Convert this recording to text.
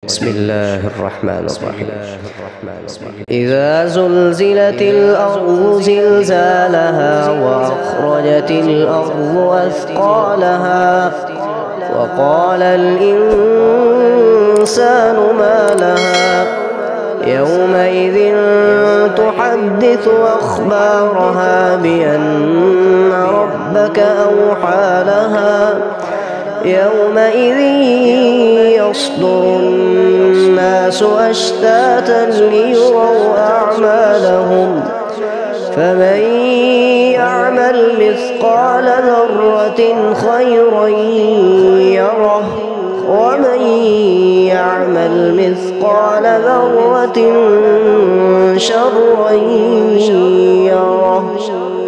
بسم الله الرحمن الرحيم. إذا زلزلت الأرض زلزالها وأخرجت الأرض أثقالها وقال الإنسان ما لها يومئذ تحدث أخبارها بأن ربك أوحى لها يومئذ يصدر الناس أشتاتا ليروا أعمالهم فمن يعمل مثقال ذرة خيرا يره ومن يعمل مثقال ذرة شرا يره.